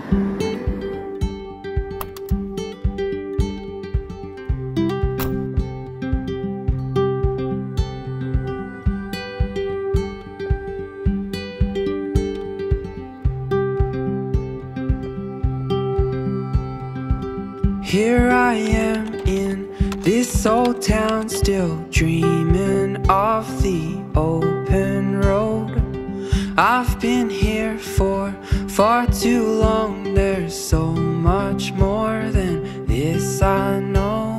Here I am in this old town, still dreaming of the open road. I've been here for far too long. There's so much more than this I know.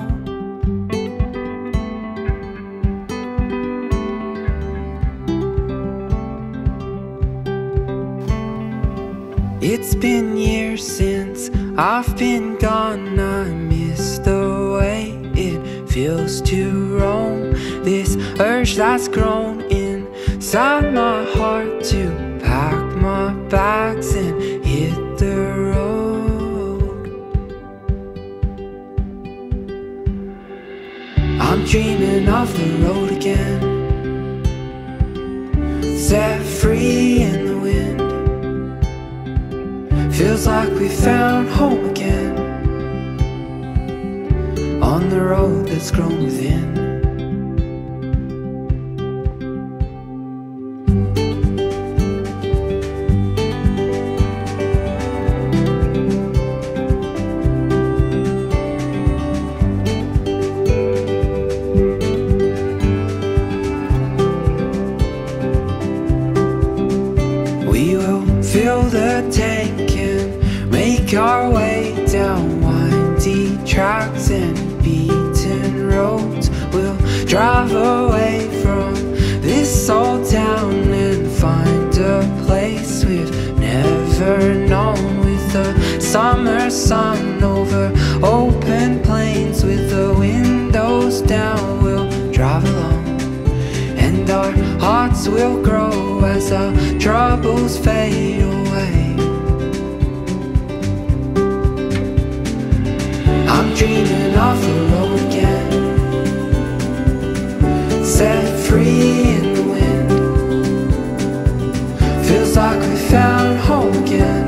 It's been years since I've been gone. I miss the way it feels to roam. This urge that's grown inside my heart to pack my bags and hit the road. I'm dreaming of the road again, set free in the wind. Feels like we found home again, on the road that's grown within. We will fill the tank and make our way down windy tracks and beaten roads. We'll drive away from this old town and find a place we've never known, with the summer sun over open plains, with the windows down. We'll drive along and our hearts will grow as our troubles fade away. I'm dreaming of the road again, set free in the wind. Feels like we found home again,